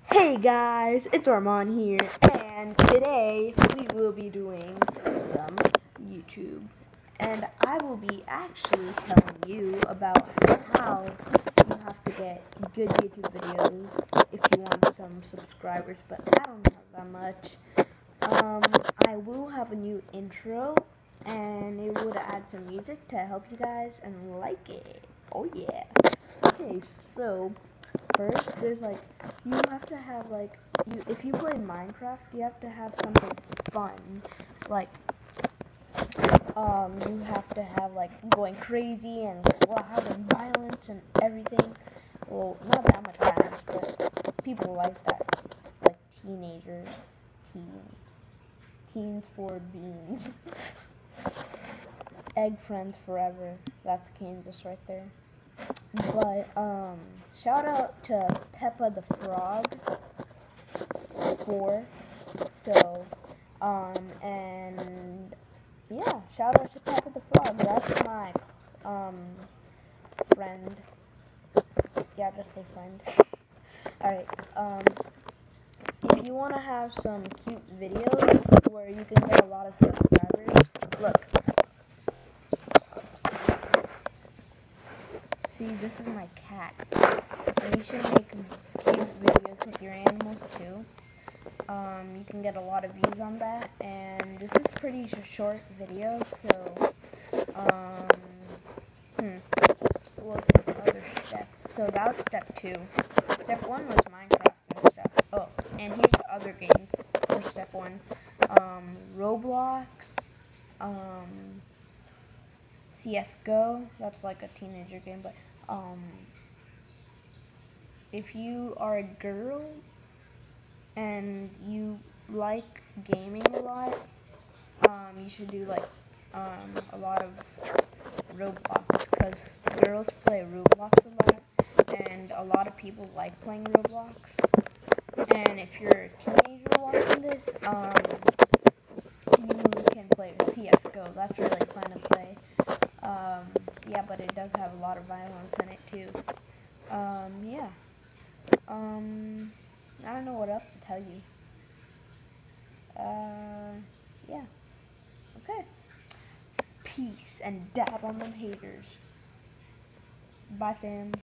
Hey guys, it's Armand here, and today we will be doing some YouTube. And I will be actually telling you about how you have to get good YouTube videos if you want some subscribers, but I don't have that much. I will have a new intro, and it would add some music to help you guys and like it. Oh yeah. Okay, so first there's you have to have if you play Minecraft, you have to have something fun. Like you have to have going crazy and having violence and everything. Well, not that much violence, but people like that. Like teenagers, teens for beans. Egg friends forever. That's Kansas right there. But shout out to Peppa the Frog 4. So and yeah, shout out to Peppa the Frog. That's my friend. Yeah, just say friend. Alright, if you want to have some cute videos where you can get a lot of subscribers, look. See, this is my cat. And you should make cute videos with your animals too. You can get a lot of views on that. And this is pretty short video, so what's the other step? So that was step 2. Step 1 was Minecraft and stuff. Oh, and here's other games for step 1. Roblox, CSGO, that's like a teenager game, but if you are a girl and you like gaming a lot, you should do a lot of Roblox, because girls play Roblox a lot, and a lot of people like playing Roblox. And if you're a teenager watching this, you can play CSGO. That's really fun to play. Yeah, but it does have a lot of violence in it too. Yeah. I don't know what else to tell you. Yeah. Okay. Peace and dab on them haters. Bye, fam.